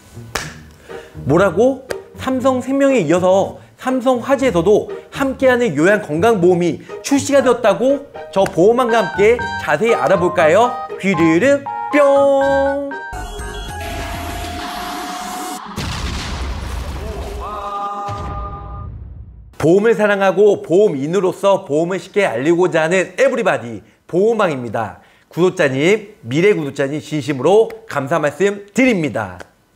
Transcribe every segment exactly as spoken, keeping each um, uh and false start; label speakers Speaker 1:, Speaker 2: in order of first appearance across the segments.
Speaker 1: 뭐라고? 삼성생명에 이어서 삼성화재에서도 함께하는 요양건강보험이 출시가 되었다고? 저 보험왕과 함께 자세히 알아볼까요? 귀르륵 뿅! 보험을 사랑하고 보험인으로서 보험을 쉽게 알리고자 하는 에브리바디 보험왕입니다. 구독자님, 미래 구독자님 진심으로 감사 말씀 드립니다.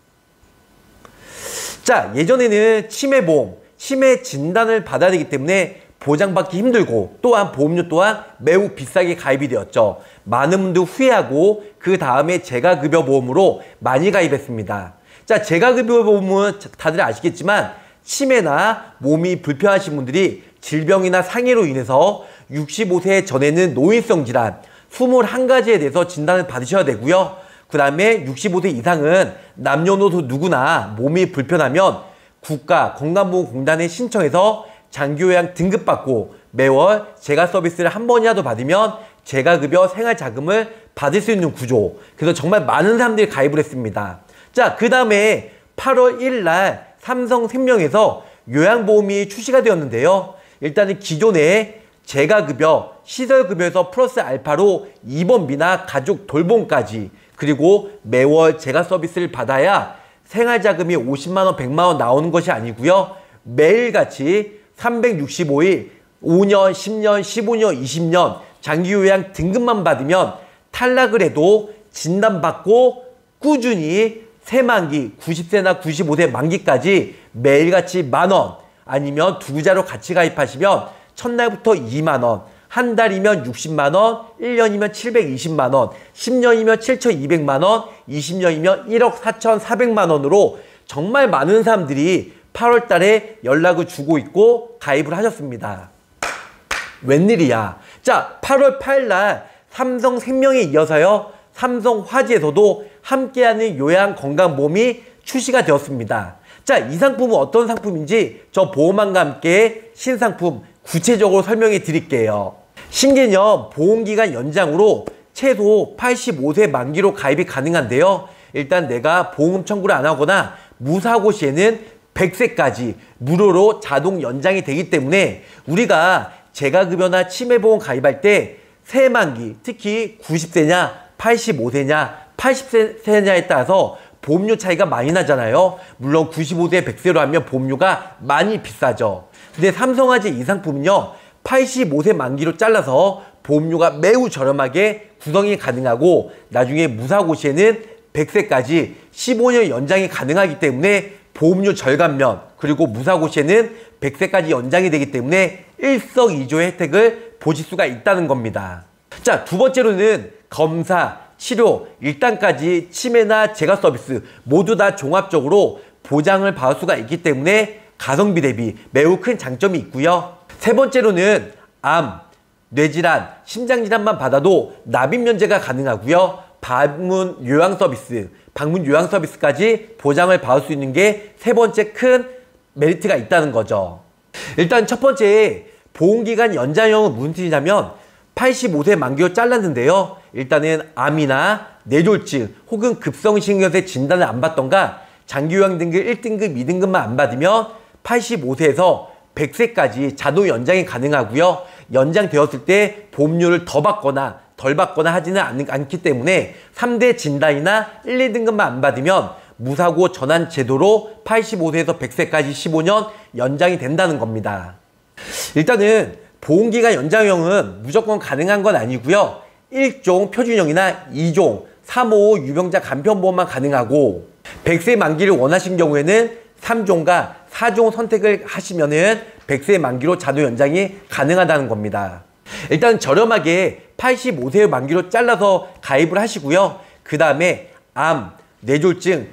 Speaker 1: 자, 예전에는 치매보험, 치매 진단을 받아야 되기 때문에 보장받기 힘들고 또한 보험료 또한 매우 비싸게 가입이 되었죠. 많은 분들 후회하고 그 다음에 재가급여보험으로 많이 가입했습니다. 자, 재가급여보험은 다들 아시겠지만 치매나 몸이 불편하신 분들이 질병이나 상해로 인해서 육십오 세 전에는 노인성 질환 이십일 가지에 대해서 진단을 받으셔야 되고요. 그 다음에 육십오 세 이상은 남녀노소 누구나 몸이 불편하면 국가건강보험공단에 신청해서 장기요양 등급받고 매월 재가 서비스를 한 번이라도 받으면 재가급여 생활자금을 받을 수 있는 구조. 그래서 정말 많은 사람들이 가입을 했습니다. 자, 그 다음에 팔월 일일 날 삼성생명에서 요양보험이 출시가 되었는데요. 일단은 기존에 재가급여, 시설급여에서 플러스 알파로 입원비나 가족 돌봄까지 그리고 매월 재가 서비스를 받아야 생활자금이 오십만 원, 백만 원 나오는 것이 아니고요. 매일같이 삼백육십오 일, 오 년, 십 년, 십오 년, 이십 년 장기요양 등급만 받으면 탈락을 해도 진단받고 꾸준히 새만기, 구십 세나 구십오 세 만기까지 매일같이 만 원 아니면 두 자로 같이 가입하시면 첫날부터 이만 원, 한 달이면 육십만 원, 일 년이면 칠백이십만 원, 십 년이면 칠천이백만 원, 이십 년이면 일억 사천사백만 원으로 정말 많은 사람들이 팔월 달에 연락을 주고 있고 가입을 하셨습니다. 웬일이야. 자, 팔월 팔일 날 삼성생명에 이어서요. 삼성화재에서도 함께하는 요양건강보험이 출시가 되었습니다. 자, 이 상품은 어떤 상품인지 저 보험왕과 함께 신상품 구체적으로 설명해 드릴게요. 신개념 보험기간 연장으로 최소 팔십오 세 만기로 가입이 가능한데요. 일단 내가 보험 청구를 안 하거나 무사고 시에는 백 세까지 무료로 자동 연장이 되기 때문에 우리가 재가급여나 치매보험 가입할 때 새만기, 특히 구십 세냐 팔십오 세냐 팔십 세냐에 따라서 보험료 차이가 많이 나잖아요. 물론 구십오 세 백 세로 하면 보험료가 많이 비싸죠. 근데 삼성화재 이 상품은요, 팔십오 세 만기로 잘라서 보험료가 매우 저렴하게 구성이 가능하고 나중에 무사고 시에는 백 세까지 십오 년 연장이 가능하기 때문에 보험료 절감면 그리고 무사고 시에는 백 세까지 연장이 되기 때문에 일석이조의 혜택을 보실 수가 있다는 겁니다. 자, 두 번째로는 검사, 치료, 일단까지 치매나 재가 서비스 모두 다 종합적으로 보장을 받을 수가 있기 때문에 가성비 대비 매우 큰 장점이 있고요. 세 번째로는 암, 뇌질환, 심장질환만 받아도 납입 면제가 가능하고요. 방문 요양 서비스, 방문 요양 서비스까지 보장을 받을 수 있는 게 세 번째 큰 메리트가 있다는 거죠. 일단 첫 번째 보험기간 연장형은 무슨 뜻이냐면 팔십오 세 만기로 잘랐는데요. 일단은 암이나 뇌졸중 혹은 급성심근경색 진단을 안 받던가 장기요양 등급 일 등급, 이 등급만 안 받으면 팔십오 세에서 백 세까지 자동 연장이 가능하고요. 연장되었을 때 보험료를 더 받거나 덜 받거나 하지는 않, 않기 때문에 삼 대 진단이나 일, 이 등급만 안 받으면 무사고 전환 제도로 팔십오 세에서 백 세까지 십오 년 연장이 된다는 겁니다. 일단은 보험기간 연장형은 무조건 가능한 건 아니고요. 일 종 표준형이나 이 종 삼, 오 유병자 간편보험만 가능하고 백 세 만기를 원하신 경우에는 삼 종과 사 종 선택을 하시면은 백 세 만기로 자동 연장이 가능하다는 겁니다. 일단 저렴하게 팔십오 세 만기로 잘라서 가입을 하시고요. 그 다음에 암, 뇌졸중,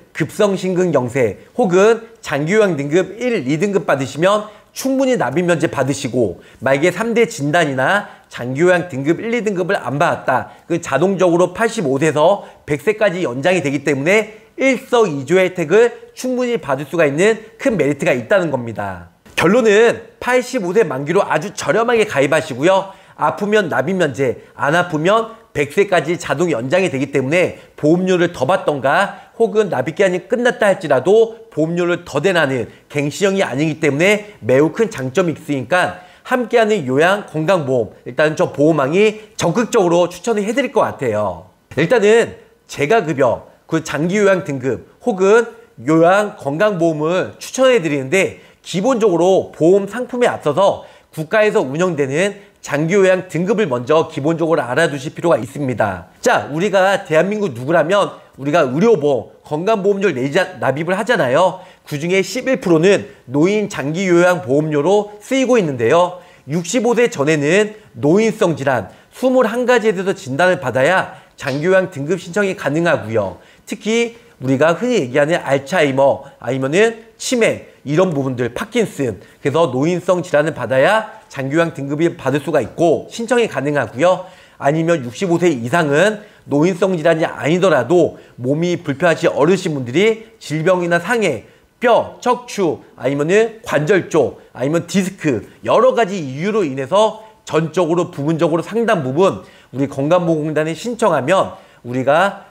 Speaker 1: 급성심근경색 혹은 장기요양 등급 일, 이 등급 받으시면 충분히 납입 면제 받으시고 만약에 삼 대 진단이나 장기요양 등급 일, 이 등급을 안 받았다. 그 자동적으로 팔십오 세에서 백 세까지 연장이 되기 때문에 일석이조의 혜택을 충분히 받을 수가 있는 큰 메리트가 있다는 겁니다. 결론은 팔십오 세 만기로 아주 저렴하게 가입하시고요. 아프면 납입 면제, 안 아프면 백 세까지 자동 연장이 되기 때문에 보험료를 더 받던가 혹은 납입기한이 끝났다 할지라도 보험료를 더 대나는 갱신형이 아니기 때문에 매우 큰 장점이 있으니까 함께하는 요양 건강보험, 일단 저 보험왕이 적극적으로 추천을 해드릴 것 같아요. 일단은 재가급여, 그 장기요양 등급 혹은 요양 건강보험을 추천해드리는데, 기본적으로 보험 상품에 앞서서 국가에서 운영되는 장기요양 등급을 먼저 기본적으로 알아두실 필요가 있습니다. 자, 우리가 대한민국 누구라면 우리가 의료보험, 건강보험료를 내지, 납입을 하잖아요. 그 중에 십일 퍼센트는 노인 장기요양보험료로 쓰이고 있는데요. 육십오 세 전에는 노인성 질환 이십일 가지에 대해서 진단을 받아야 장기요양 등급 신청이 가능하고요. 특히 우리가 흔히 얘기하는 알츠하이머 아니면은 치매 이런 부분들, 파킨슨, 그래서 노인성 질환을 받아야 장기요양 등급이 받을 수가 있고 신청이 가능하고요. 아니면 육십오 세 이상은 노인성 질환이 아니더라도 몸이 불편하신 어르신분들이 질병이나 상해, 뼈, 척추, 아니면은 관절 쪽, 아니면 디스크 여러 가지 이유로 인해서 전적으로 부분적으로 상당 부분 우리 건강보험공단에 신청하면 우리가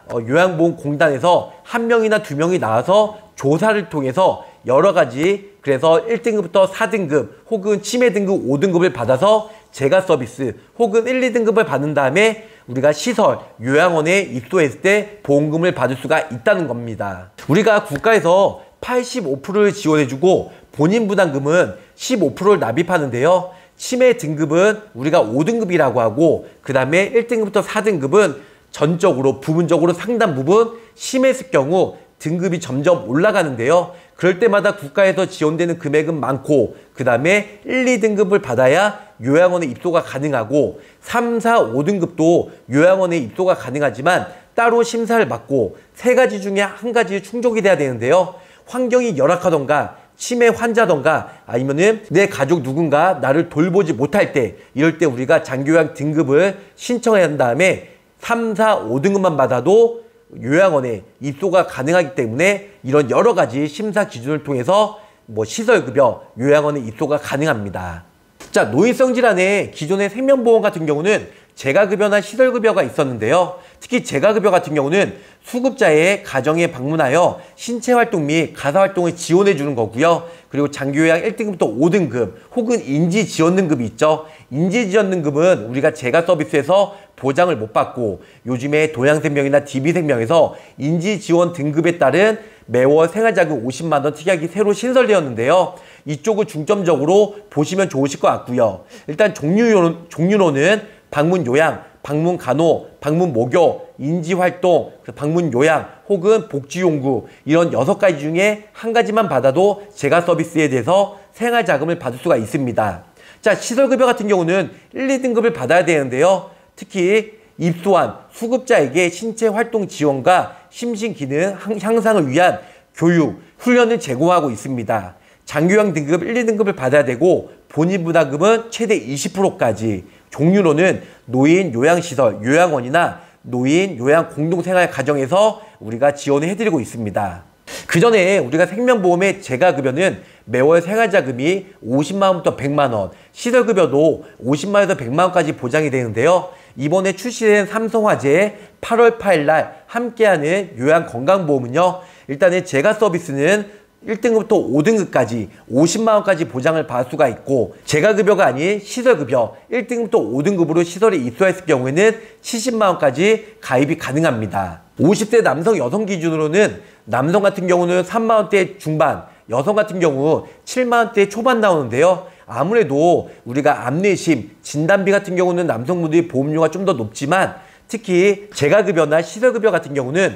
Speaker 1: 요양보험공단에서 한 명이나 두 명이 나와서 조사를 통해서 여러 가지, 그래서 일 등급부터 사 등급 혹은 치매 등급 오 등급을 받아서 재가 서비스 혹은 일, 이 등급을 받은 다음에 우리가 시설, 요양원에 입소했을 때 보험금을 받을 수가 있다는 겁니다. 우리가 국가에서 팔십오 퍼센트를 지원해주고 본인 부담금은 십오 퍼센트를 납입하는데요. 치매 등급은 우리가 오 등급이라고 하고, 그 다음에 일 등급부터 사 등급은 전적으로 부분적으로 상당 부분 심했을 경우 등급이 점점 올라가는데요. 그럴 때마다 국가에서 지원되는 금액은 많고, 그 다음에 일, 이 등급을 받아야 요양원에 입소가 가능하고, 삼, 사, 오 등급도 요양원에 입소가 가능하지만 따로 심사를 받고 세 가지 중에 한 가지 충족이 돼야 되는데요. 환경이 열악하던가 치매 환자던가 아니면은 내 가족 누군가 나를 돌보지 못할 때, 이럴 때 우리가 장기요양 등급을 신청해야 한 다음에 삼, 사, 오 등급만 받아도 요양원에 입소가 가능하기 때문에 이런 여러 가지 심사 기준을 통해서 뭐 시설급여, 요양원에 입소가 가능합니다. 자, 노인성 질환의 기존의 생명보험 같은 경우는 재가급여나 시설급여가 있었는데요. 특히 재가급여 같은 경우는 수급자의 가정에 방문하여 신체활동 및 가사활동을 지원해 주는 거고요. 그리고 장기요양 일 등급부터 오 등급 혹은 인지지원 등급이 있죠. 인지지원 등급은 우리가 재가 서비스에서 보장을 못 받고, 요즘에 도양생명이나 디비생명에서 인지지원 등급에 따른 매월 생활자금 오십만 원 특약이 새로 신설되었는데요. 이쪽을 중점적으로 보시면 좋으실 것 같고요. 일단 종류로, 종류로는 방문요양, 방문간호, 방문목욕, 인지활동, 방문요양 혹은 복지용구, 이런 여섯 가지 중에 한 가지만 받아도 재가 서비스에 대해서 생활자금을 받을 수가 있습니다. 자, 시설급여 같은 경우는 일, 이 등급을 받아야 되는데요. 특히 입소한 수급자에게 신체활동 지원과 심신기능 향상을 위한 교육, 훈련을 제공하고 있습니다. 장기요양 등급 일, 이 등급을 받아야 되고 본인 부담금은 최대 이십 퍼센트까지, 종류로는 노인 요양시설, 요양원이나 노인 요양 공동생활 가정에서 우리가 지원을 해드리고 있습니다. 그 전에 우리가 생명보험의 재가급여는 매월 생활자금이 오십만 원부터 백만 원, 시설급여도 오십만 원에서 백만 원까지 보장이 되는데요. 이번에 출시된 삼성화재의 팔월 팔일 날 함께하는 요양건강보험은요, 일단은 재가 서비스는 일 등급부터 오 등급까지 오십만 원까지 보장을 받을 수가 있고, 재가급여가 아닌 시설급여 일 등급부터 오 등급으로 시설에 입소했을 경우에는 칠십만 원까지 가입이 가능합니다. 오십 세 남성 여성 기준으로는 남성 같은 경우는 삼만 원대 중반, 여성 같은 경우 칠만 원대 초반 나오는데요. 아무래도 우리가 암내심, 진단비 같은 경우는 남성분들이 보험료가 좀 더 높지만, 특히 재가급여나 시설급여 같은 경우는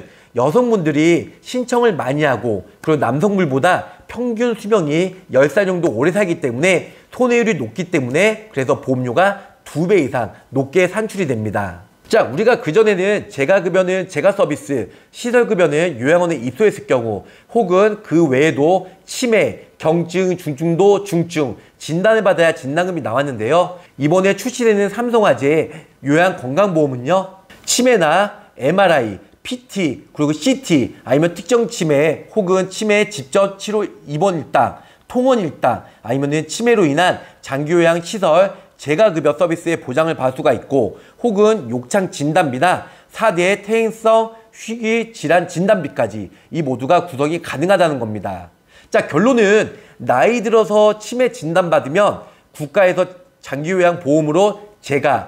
Speaker 1: 여성분들이 신청을 많이 하고, 그리고 남성분보다 평균 수명이 열 살 정도 오래 살기 때문에 손해율이 높기 때문에 그래서 보험료가 두 배 이상 높게 산출이 됩니다. 자, 우리가 그전에는 재가급여는 재가 서비스, 시설급여는 요양원에 입소했을 경우, 혹은 그 외에도 치매, 경증, 중증도, 중증 진단을 받아야 진단금이 나왔는데요. 이번에 출시되는 삼성화재 요양건강보험은요, 치매나 엠알아이, 피티, 그리고 씨티, 아니면 특정 치매 혹은 치매 직접 치료 입원 일당, 통원 일당, 아니면 치매로 인한 장기요양 시설 재가급여 서비스의 보장을 받을 수가 있고, 혹은 욕창 진단비나 사 대 퇴행성 희귀 질환 진단비까지 이 모두가 구성이 가능하다는 겁니다. 자, 결론은 나이 들어서 치매 진단받으면 국가에서 장기요양보험으로 제가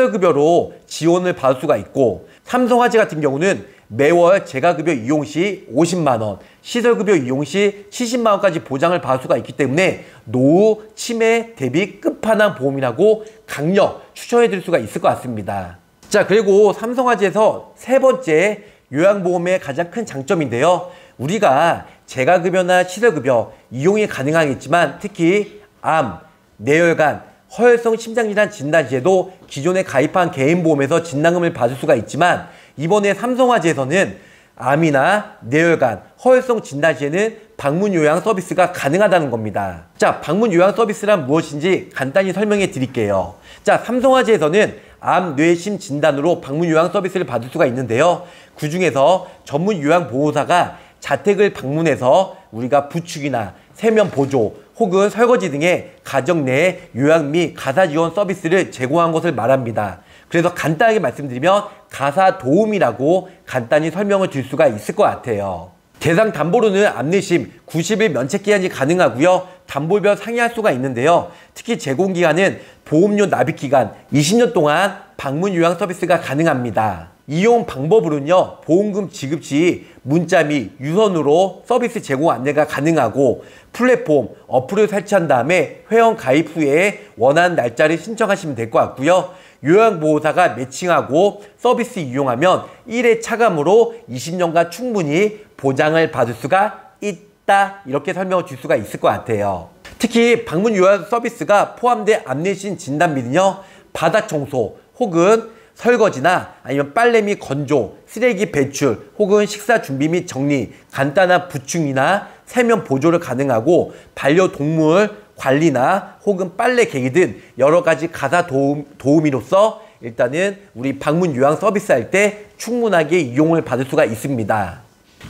Speaker 1: 시설급여로 지원을 받을 수가 있고, 삼성화재 같은 경우는 매월 재가급여 이용 시 오십만 원, 시설급여 이용 시 칠십만 원까지 보장을 받을 수가 있기 때문에 노후 치매 대비 끝판왕 보험이라고 강력 추천해드릴 수가 있을 것 같습니다. 자, 그리고 삼성화재에서 세 번째 요양보험의 가장 큰 장점인데요. 우리가 재가급여나 시설급여 이용이 가능하겠지만 특히 암, 뇌혈관, 허혈성 심장질환 진단 시에도 기존에 가입한 개인보험에서 진단금을 받을 수가 있지만 이번에 삼성화재에서는 암이나 뇌혈관, 허혈성 진단 시에는 방문 요양 서비스가 가능하다는 겁니다. 자, 방문 요양 서비스란 무엇인지 간단히 설명해 드릴게요. 자, 삼성화재에서는 암, 뇌, 심 진단으로 방문 요양 서비스를 받을 수가 있는데요. 그 중에서 전문 요양보호사가 자택을 방문해서 우리가 부축이나 세면 보조 혹은 설거지 등의 가정 내 요양 및 가사 지원 서비스를 제공한 것을 말합니다. 그래서 간단하게 말씀드리면 가사 도움이라고 간단히 설명을 드릴 수가 있을 것 같아요. 대상 담보로는 암내심 구십 일 면책기한이 가능하고요. 담보별 상회할 수가 있는데요. 특히 제공기간은 보험료 납입기간 이십 년 동안 방문 요양 서비스가 가능합니다. 이용 방법으로는요, 보험금 지급 시 문자 및 유선으로 서비스 제공 안내가 가능하고 플랫폼, 어플을 설치한 다음에 회원 가입 후에 원하는 날짜를 신청하시면 될 것 같고요. 요양보호사가 매칭하고 서비스 이용하면 일 회 차감으로 이십 년간 충분히 보장을 받을 수가 있다. 이렇게 설명을 줄 수가 있을 것 같아요. 특히 방문 요양 서비스가 포함된 암내심 진단비는요, 바닥 청소 혹은 설거지나 아니면 빨래 및 건조, 쓰레기 배출 혹은 식사 준비 및 정리, 간단한 부충이나 세면 보조를 가능하고 반려동물 관리나 혹은 빨래 개기 등 여러 가지 가사 도움, 도우미로서 일단은 우리 방문 요양 서비스 할 때 충분하게 이용을 받을 수가 있습니다.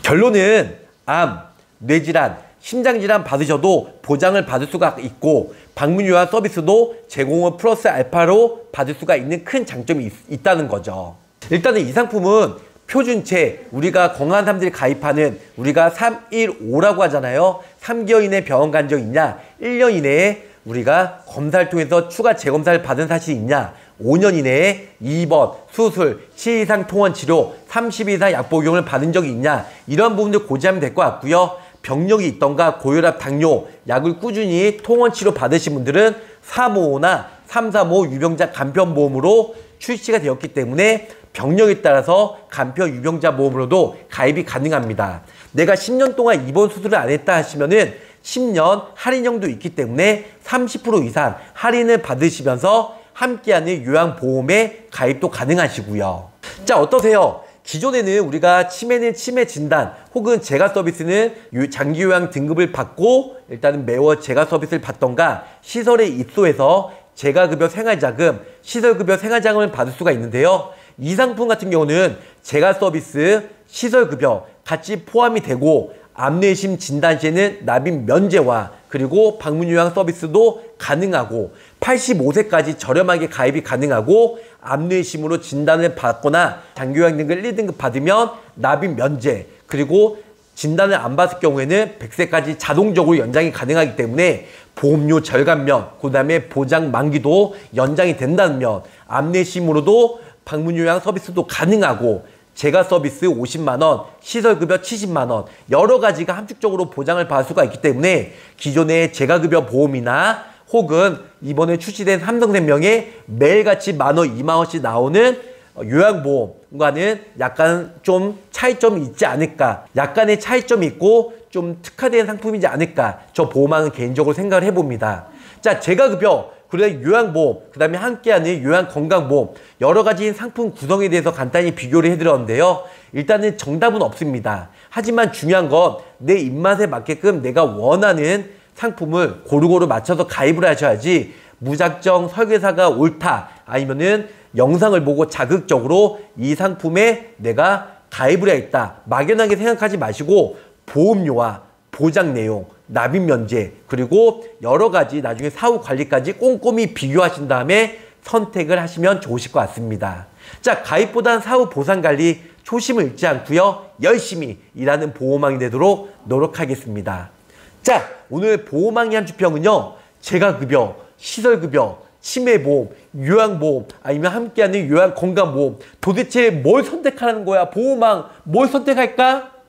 Speaker 1: 결론은 암, 뇌질환, 심장질환 받으셔도 보장을 받을 수가 있고 방문 요양 서비스도 제공을 플러스 알파로 받을 수가 있는 큰 장점이 있, 있다는 거죠. 일단은 이 상품은 표준체, 우리가 건강한 사람들이 가입하는 우리가 삼일오라고 하잖아요. 삼 개월 이내에 병원 간 적 있냐, 일 년 이내에 우리가 검사를 통해서 추가 재검사를 받은 사실이 있냐, 오 년 이내에 입원, 수술, 칠 이상 통원 치료, 삼십 일 이상 약 복용을 받은 적이 있냐, 이런 부분들 고지하면 될 것 같고요. 병력이 있던가 고혈압, 당뇨, 약을 꾸준히 통원 치료 받으신 분들은 삼오오나 삼삼오 유병자 간편보험으로 출시가 되었기 때문에 병력에 따라서 간편 유병자 보험으로도 가입이 가능합니다. 내가 십 년 동안 입원 수술을 안 했다 하시면은 십 년 할인형도 있기 때문에 삼십 퍼센트 이상 할인을 받으시면서 함께하는 요양보험에 가입도 가능하시고요. 자, 어떠세요? 기존에는 우리가 치매는 치매 진단 혹은 재가 서비스는 장기요양 등급을 받고 일단은 매월 재가 서비스를 받던가 시설에 입소해서 재가급여 생활자금, 시설급여 생활자금을 받을 수가 있는데요. 이 상품 같은 경우는 재가 서비스, 시설급여 같이 포함이 되고 암내심 진단 시에는 납입 면제와 그리고 방문요양 서비스도 가능하고 팔십오 세까지 저렴하게 가입이 가능하고 암내심으로 진단을 받거나 장기요양 등급 일 등급 받으면 납입 면제, 그리고 진단을 안 받을 경우에는 백 세까지 자동적으로 연장이 가능하기 때문에 보험료 절감면, 그 다음에 보장 만기도 연장이 된다는 면, 암내심으로도 방문요양 서비스도 가능하고 재가 서비스 오십만 원, 시설급여 칠십만 원 여러 가지가 함축적으로 보장을 받을 수가 있기 때문에 기존의 재가급여 보험이나 혹은 이번에 출시된 삼성생명에 매일같이 만 원, 이만 원씩 나오는 요양보험과는 약간 좀 차이점이 있지 않을까, 약간의 차이점이 있고 좀 특화된 상품이지 않을까, 저 보험왕은 개인적으로 생각을 해봅니다. 자, 재가급여, 그리고 요양보험, 그 다음에 함께하는 요양건강보험 여러 가지 상품 구성에 대해서 간단히 비교를 해드렸는데요. 일단은 정답은 없습니다. 하지만 중요한 건 내 입맛에 맞게끔 내가 원하는 상품을 고루고루 맞춰서 가입을 하셔야지 무작정 설계사가 옳다 아니면은 영상을 보고 자극적으로 이 상품에 내가 가입을 해야겠다 막연하게 생각하지 마시고 보험료와 보장 내용, 납입 면제, 그리고 여러 가지 나중에 사후 관리까지 꼼꼼히 비교하신 다음에 선택을 하시면 좋으실 것 같습니다. 자, 가입보단 사후 보상 관리 초심을 잃지 않고요. 열심히 일하는 보호망이 되도록 노력하겠습니다. 자, 오늘 보호망이 한 주평은요. 재가급여, 시설급여, 치매보험, 요양보험, 아니면 함께하는 요양건강보험. 도대체 뭘 선택하라는 거야? 보호망 뭘 선택할까?